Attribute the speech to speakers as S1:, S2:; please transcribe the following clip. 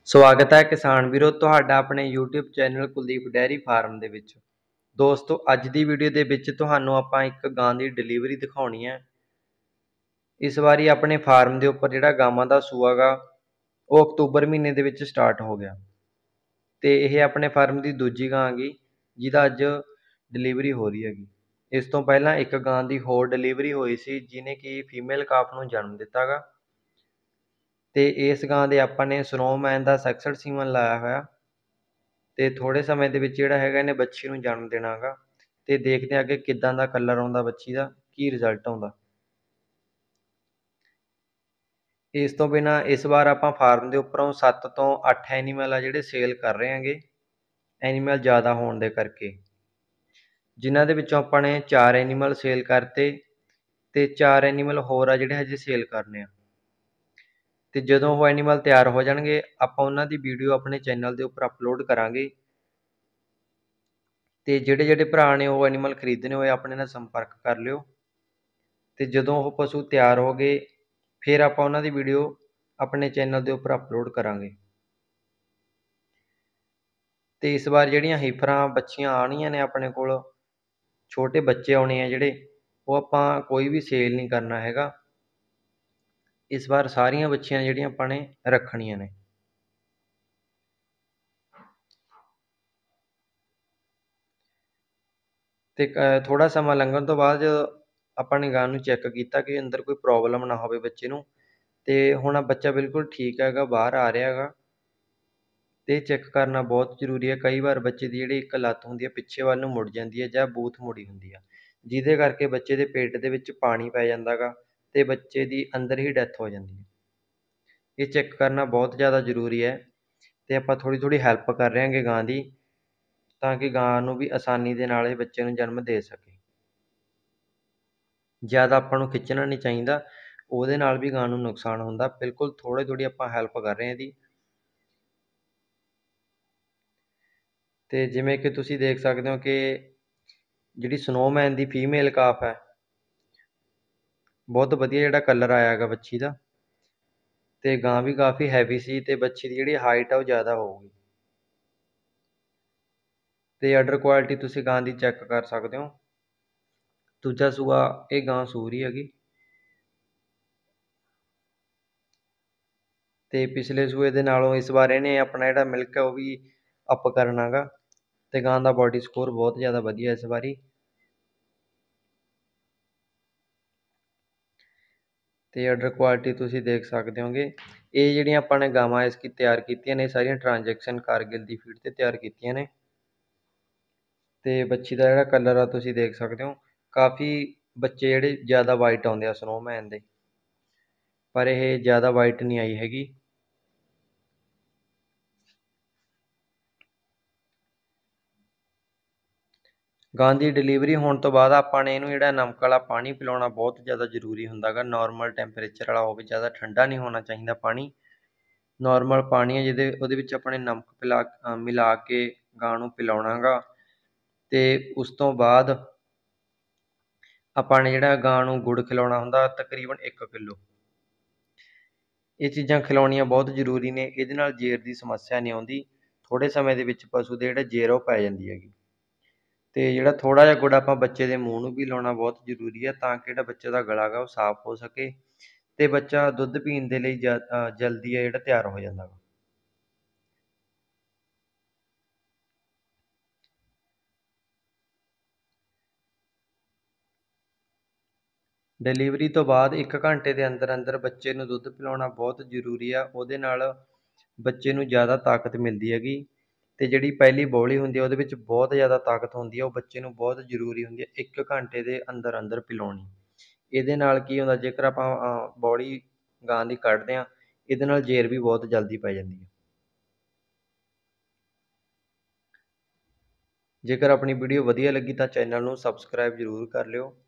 S1: ਸਵਾਗਤ ਹੈ ਕਿਸਾਨ ਵੀਰੋ ਤੁਹਾਡਾ ਆਪਣੇ YouTube channel Kuldeep dairy farm ਦੇ ਵਿੱਚ। ਦੋਸਤੋ ਅੱਜ ਦੀ ਵੀਡੀਓ ਦੇ ਵਿੱਚ ਤੁਹਾਨੂੰ ਆਪਾਂ ਇੱਕ ਗਾਂ ਦੀ ਡਿਲੀਵਰੀ ਦਿਖਾਉਣੀ ਹੈ। ਇਸ ਵਾਰੀ ਆਪਣੇ ਫਾਰਮ ਦੇ ਉੱਪਰ ਜਿਹੜਾ ਗਾਵਾਂ ਦਾ ਸੂਆ ਗਾ ਉਹ ਅਕਤੂਬਰ ਮਹੀਨੇ ਦੇ ਵਿੱਚ ਸਟਾਰਟ ਹੋ ਗਿਆ ਤੇ ਇਹ ਆਪਣੇ ਫਾਰਮ ਦੀ ਦੂਜੀ ਗਾਂ ਗੀ ਜਿਹਦਾ ਅੱਜ ਡਿਲੀਵਰੀ ਹੋ ਰਹੀ ਹੈਗੀ। ਇਸ ਤੋਂ ਪਹਿਲਾਂ ਇੱਕ ਗਾਂ ਦੀ ਹੋਰ ਡਿਲੀਵਰੀ ਹੋਈ ਸੀ ਜਿਹਨੇ ਕਿ ਫੀਮੇਲ ਕਾਫ ਨੂੰ ਜਨਮ ਦਿੱਤਾ ਗਾ ਤੇ ਇਸ ਗਾਂ ਦੇ ਆਪਾਂ ਨੇ ਸਨੋਮੈਨ ਦਾ ਸੈਕਸਡ ਸੀਮਨ ਲਾਇਆ ਹੋਇਆ ਤੇ ਥੋੜੇ ਸਮੇਂ ਦੇ ਵਿੱਚ ਜਿਹੜਾ ਹੈਗਾ ਇਹਨੇ ਬੱਚੀ ਨੂੰ ਜਨਮ ਦੇਣਾ ਗਾ ਤੇ ਦੇਖਦੇ ਹਾਂ ਅੱਗੇ ਕਿੱਦਾਂ ਦਾ ਕਲਰ ਆਉਂਦਾ ਬੱਚੀ ਦਾ, ਕੀ ਰਿਜ਼ਲਟ ਆਉਂਦਾ। ਇਸ ਤੋਂ ਬਿਨਾਂ ਇਸ ਵਾਰ ਆਪਾਂ ਫਾਰਮ ਦੇ ਉੱਪਰੋਂ 7 ਤੋਂ 8 ਐਨੀਮਲ ਆ ਜਿਹੜੇ ਸੇਲ ਕਰ ਰਹੇ ਹੈਗੇ, ਐਨੀਮਲ ਜ਼ਿਆਦਾ ਹੋਣ ਦੇ ਕਰਕੇ, ਜਿਨ੍ਹਾਂ ਦੇ ਵਿੱਚੋਂ ਆਪਾਂ ਨੇ 4 ਐਨੀਮਲ ਸੇਲ ਕਰਤੇ ਤੇ 4 ਐਨੀਮਲ ਹੋਰ ਆ ਜਿਹੜੇ ਹਜੇ ਸੇਲ ਕਰਨੇ ਆ। ਤੇ ਜਦੋਂ ਉਹ ਐਨੀਮਲ ਤਿਆਰ ਹੋ ਜਾਣਗੇ ਆਪਾਂ ਉਹਨਾਂ ਦੀ ਵੀਡੀਓ ਆਪਣੇ ਚੈਨਲ ਦੇ ਉੱਪਰ ਅਪਲੋਡ ਕਰਾਂਗੇ ਤੇ ਜਿਹੜੇ ਭਰਾ ਨੇ ਉਹ ਐਨੀਮਲ ਖਰੀਦਣੇ ਹੋਏ ਆਪਣੇ ਨਾਲ ਸੰਪਰਕ ਕਰ ਲਿਓ ਤੇ ਜਦੋਂ ਉਹ ਪਸ਼ੂ ਤਿਆਰ ਹੋ ਗਏ ਫਿਰ ਆਪਾਂ ਉਹਨਾਂ ਦੀ ਵੀਡੀਓ ਆਪਣੇ ਚੈਨਲ ਦੇ ਉੱਪਰ ਅਪਲੋਡ ਕਰਾਂਗੇ। ਤੇ ਇਸ ਵਾਰ ਜਿਹੜੀਆਂ ਹੀਫਰਾਂ ਬੱਚੀਆਂ ਆਉਣੀਆਂ ਨੇ ਆਪਣੇ ਕੋਲ, ਛੋਟੇ ਬੱਚੇ ਆਉਣੇ ਆ ਜਿਹੜੇ, ਉਹ ਆਪਾਂ ਕੋਈ ਵੀ ਸੇਲ ਨਹੀਂ ਕਰਨਾ ਹੈਗਾ। ਇਸ ਵਾਰ ਸਾਰੀਆਂ ਬੱਚੀਆਂ ਜਿਹੜੀਆਂ ਆਪਾਂ ਨੇ ਰੱਖਣੀਆਂ ਨੇ। ਤੇ ਥੋੜਾ ਸਮਾਂ ਲੰਘਣ ਤੋਂ ਬਾਅਦ ਆਪਾਂ ਨੇ ਗਾਂ ਨੂੰ ਚੈੱਕ ਕੀਤਾ ਕਿ ਅੰਦਰ ਕੋਈ ਪ੍ਰੋਬਲਮ ਨਾ ਹੋਵੇ ਬੱਚੇ ਨੂੰ, ਤੇ ਹੁਣ ਬੱਚਾ ਬਿਲਕੁਲ ਠੀਕ ਹੈਗਾ, ਬਾਹਰ ਆ ਰਿਹਾ ਹੈਗਾ। ਤੇ ਚੈੱਕ ਕਰਨਾ ਬਹੁਤ ਜ਼ਰੂਰੀ ਹੈ। ਕਈ ਵਾਰ ਬੱਚੇ ਦੀ ਜਿਹੜੀ ਇੱਕ ਲੱਤ ਹੁੰਦੀ ਹੈ ਪਿੱਛੇ ਵੱਲ ਨੂੰ ਮੁੜ ਜਾਂਦੀ ਹੈ ਜਾਂ ਬੂਥ ਮੁੜੀ ਹੁੰਦੀ ਆ, ਜਿਹਦੇ ਕਰਕੇ ਬੱਚੇ ਦੇ ਪੇਟ ਦੇ ਵਿੱਚ ਪਾਣੀ ਪੈ ਜਾਂਦਾ ਗਾ ਤੇ ਬੱਚੇ ਦੀ ਅੰਦਰ ਹੀ ਡੈਥ ਹੋ ਜਾਂਦੀ ਹੈ। ਇਹ ਚੈੱਕ ਕਰਨਾ ਬਹੁਤ ਜ਼ਿਆਦਾ ਜ਼ਰੂਰੀ ਹੈ ਤੇ ਆਪਾਂ ਥੋੜ੍ਹੀ ਹੈਲਪ ਕਰ ਰਹੇ ਹਾਂਗੇ ਗਾਂ ਦੀ, ਤਾਂ ਕਿ ਗਾਂ ਨੂੰ ਵੀ ਆਸਾਨੀ ਦੇ ਨਾਲ ਇਹ ਬੱਚੇ ਨੂੰ ਜਨਮ ਦੇ ਸਕੇ। ਜ਼ਿਆਦਾ ਆਪਾਂ ਨੂੰ ਖਿੱਚਣਾ ਨਹੀਂ ਚਾਹੀਦਾ, ਉਹਦੇ ਨਾਲ ਵੀ ਗਾਂ ਨੂੰ ਨੁਕਸਾਨ ਹੁੰਦਾ। ਬਿਲਕੁਲ ਥੋੜ੍ਹੀ ਆਪਾਂ ਹੈਲਪ ਕਰ ਰਹੇ ਹਾਂ ਇਹਦੀ। ਤੇ ਜਿਵੇਂ ਕਿ ਤੁਸੀਂ ਦੇਖ ਸਕਦੇ ਹੋ ਕਿ ਜਿਹੜੀ ਸਨੋਮੈਨ ਦੀ ਫੀਮੇਲ ਕਾਫ ਹੈ, ਬਹੁਤ ਵਧੀਆ ਜਿਹੜਾ ਕਲਰ ਆਇਆ ਹੈਗਾ ਬੱਚੀ ਦਾ, ਤੇ ਗਾਂ ਵੀ ਕਾਫੀ ਹੈਵੀ ਸੀ ਤੇ ਬੱਚੀ ਦੀ ਜਿਹੜੀ ਹਾਈਟ ਆ ਉਹ ਜ਼ਿਆਦਾ ਹੋਊਗੀ। ਤੇ ਆਰਡਰ ਕੁਆਲਿਟੀ ਤੁਸੀਂ ਗਾਂ ਦੀ ਚੈੱਕ ਕਰ ਸਕਦੇ ਹੋ। ਦੂਜਾ ਸੂਆ ਇਹ ਗਾਂ ਸੂ ਰਹੀ ਹੈਗੀ ਤੇ ਪਿਛਲੇ ਸੂਏ ਦੇ ਨਾਲੋਂ ਇਸ ਵਾਰ ਇਹਨੇ ਆਪਣਾ ਜਿਹੜਾ ਮਿਲਕ ਹੈ ਉਹ ਵੀ ਅਪ ਕਰਨਾ ਗਾ ਤੇ ਗਾਂ ਦਾ ਬੋਡੀ ਸਕੋਰ ਬਹੁਤ ਜ਼ਿਆਦਾ ਵਧੀਆ ਇਸ ਵਾਰੀ। ਤੇ ਆਰਡਰ ਕੁਆਲਿਟੀ ਤੁਸੀਂ ਦੇਖ ਸਕਦੇ ਹੋਗੇ। ਇਹ ਜਿਹੜੀਆਂ ਆਪਾਂ ਨੇ ਗਾਵਾਂ ਇਸ ਕੀ ਤਿਆਰ ਕੀਤੀਆਂ ਨੇ ਸਾਰੀਆਂ ਟ੍ਰਾਂਜੈਕਸ਼ਨ ਕਾਰਗਿਲ ਦੀ ਫੀਡ 'ਤੇ ਤਿਆਰ ਕੀਤੀਆਂ ਨੇ। ਤੇ ਬੱਚੀ ਦਾ ਜਿਹੜਾ ਕਲਰ ਆ ਤੁਸੀਂ ਦੇਖ ਸਕਦੇ ਹੋ, ਕਾਫੀ ਬੱਚੇ ਜਿਹੜੇ ਜ਼ਿਆਦਾ ਵਾਈਟ ਆਉਂਦੇ ਆ ਸਨੋਮੈਨ ਦੇ, ਪਰ ਇਹ ਜ਼ਿਆਦਾ ਵਾਈਟ ਨਹੀਂ ਆਈ ਹੈਗੀ। ਗਾਂ ਦੀ ਡਿਲੀਵਰੀ ਹੋਣ ਤੋਂ ਬਾਅਦ ਆਪਾਂ ਨੇ ਇਹਨੂੰ ਜਿਹੜਾ ਨਮਕ ਵਾਲਾ ਪਾਣੀ ਪਿਲਾਉਣਾ ਬਹੁਤ ਜ਼ਿਆਦਾ ਜ਼ਰੂਰੀ ਹੁੰਦਾ ਗਾ। ਨੋਰਮਲ ਟੈਂਪਰੇਚਰ ਵਾਲਾ ਹੋਵੇ, ਜ਼ਿਆਦਾ ਠੰਡਾ ਨਹੀਂ ਹੋਣਾ ਚਾਹੀਦਾ ਪਾਣੀ। ਨੋਰਮਲ ਪਾਣੀ ਹੈ ਉਹਦੇ ਵਿੱਚ ਆਪਣੇ ਨਮਕ ਮਿਲਾ ਕੇ ਗਾਂ ਨੂੰ ਪਿਲਾਉਣਾ ਗਾ। ਤੇ ਉਸ ਤੋਂ ਬਾਅਦ ਆਪਾਂ ਨੇ ਜਿਹੜਾ ਗਾਂ ਨੂੰ ਗੁੜ ਖਿਲਾਉਣਾ ਹੁੰਦਾ ਤਕਰੀਬਨ 1 ਕਿਲੋ। ਇਹ ਚੀਜ਼ਾਂ ਖਿਲਾਉਣੀਆਂ ਬਹੁਤ ਜ਼ਰੂਰੀ ਨੇ, ਇਹਦੇ ਨਾਲ ਜੇਰ ਦੀ ਸਮੱਸਿਆ ਨਹੀਂ ਆਉਂਦੀ। ਥੋੜ੍ਹੇ ਸਮੇਂ ਦੇ ਵਿੱਚ ਪਸ਼ੂ ਦੇ ਜਿਹੜਾ ਜੇਰ ਉਹ ਪੈ ਜਾਂਦੀ ਹੈਗੀ। ਤੇ ਜਿਹੜਾ ਥੋੜ੍ਹਾ ਜਿਹਾ ਗੁੜ ਆਪਾਂ ਬੱਚੇ ਦੇ ਮੂੰਹ ਨੂੰ ਵੀ ਲਾਉਣਾ ਬਹੁਤ ਜ਼ਰੂਰੀ ਹੈ, ਤਾਂ ਕਿ ਜਿਹੜਾ ਬੱਚੇ ਦਾ ਗਲਾ ਗਾ ਉਹ ਸਾਫ਼ ਹੋ ਸਕੇ ਤੇ ਬੱਚਾ ਦੁੱਧ ਪੀਣ ਦੇ ਲਈ ਜਲਦੀ ਹੈ ਜਿਹੜਾ ਤਿਆਰ ਹੋ ਜਾਂਦਾ ਗਾ। ਡਿਲੀਵਰੀ ਤੋਂ ਬਾਅਦ 1 ਘੰਟੇ ਦੇ ਅੰਦਰ ਬੱਚੇ ਨੂੰ ਦੁੱਧ ਪਿਲਾਉਣਾ ਬਹੁਤ ਜ਼ਰੂਰੀ ਆ। ਉਹਦੇ ਨਾਲ ਬੱਚੇ ਨੂੰ ਜ਼ਿਆਦਾ ਤਾਕਤ ਮਿਲਦੀ ਹੈਗੀ ਤੇ ਜਿਹੜੀ ਪਹਿਲੀ ਬੋਲੀ ਹੁੰਦੀ ਹੈ ਉਹਦੇ ਵਿੱਚ ਬਹੁਤ ਜ਼ਿਆਦਾ ਤਾਕਤ ਹੁੰਦੀ ਹੈ। ਉਹ ਬੱਚੇ ਨੂੰ ਬਹੁਤ ਜ਼ਰੂਰੀ ਹੁੰਦੀ ਹੈ 1 ਘੰਟੇ ਦੇ ਅੰਦਰ ਪਿਲਾਉਣੀ। ਇਹਦੇ ਨਾਲ ਕੀ ਹੁੰਦਾ, ਜੇਕਰ ਆਪਾਂ ਬੋਲੀ ਗਾਂ ਦੀ ਕੱਢਦੇ ਹਾਂ ਇਹਦੇ ਨਾਲ ਜੇਰ ਵੀ ਬਹੁਤ ਜਲਦੀ ਪੈ ਜਾਂਦੀ ਹੈ। ਜੇਕਰ ਆਪਣੀ ਵੀਡੀਓ ਵਧੀਆ ਲੱਗੀ ਤਾਂ ਚੈਨਲ ਨੂੰ ਸਬਸਕ੍ਰਾਈਬ ਜ਼ਰੂਰ ਕਰ ਲਿਓ।